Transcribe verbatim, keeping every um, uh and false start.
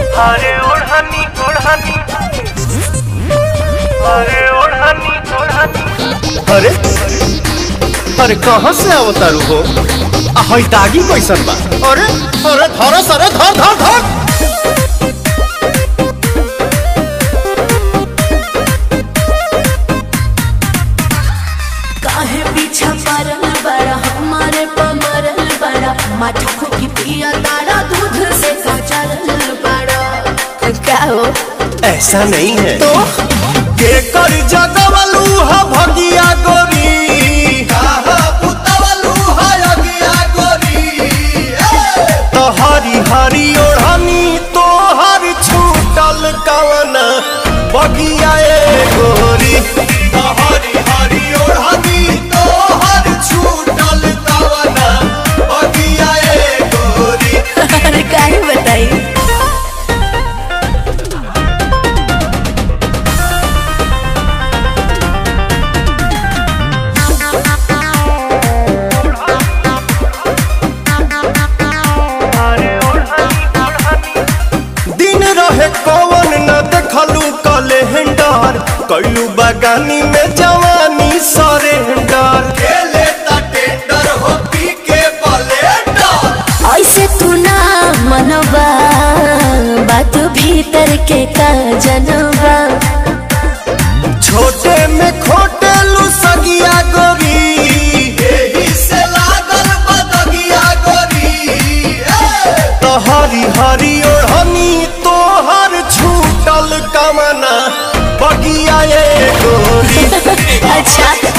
अरे ओढ़नी ओढ़नी अरे ओढ़नी ओढ़नी अरे अरे कहाँ से आवतारू हो? हई दागी कैसन बा? अरे अरे धर सरे धर धर धर काहे पीछा परल बड़ा हमारे पमरल बड़ा माथा खोकी पिया तारा दूध से कचरल बड़ा। क्या हो? ऐसा नहीं है तो के कर जगवलू हा भगिया गोरी कहा पुतवलू हा अगिया गोरी तो हरी हरी ओढ़नी तो हर छूटल कवन बगिया ए गोरी तो हरी हरी ओढ़नी तो हर छूटल कवन बगिया ए गोरी। अरे काहे बताई? कौन न देखलू कैलेंडर कैलू बगानी में जवानी सरेंडर खेले टेंडर हो पी के ब्लेंडर। ऐसे तू ना मनवा बात भीतर के का जनवा छोटे में खोटे लू सगिया गोरी एही से लागल बदगिया गोरी तो हरी हरी ओढ़नी छूटल कमना बगिया ए गोरी। अच्छा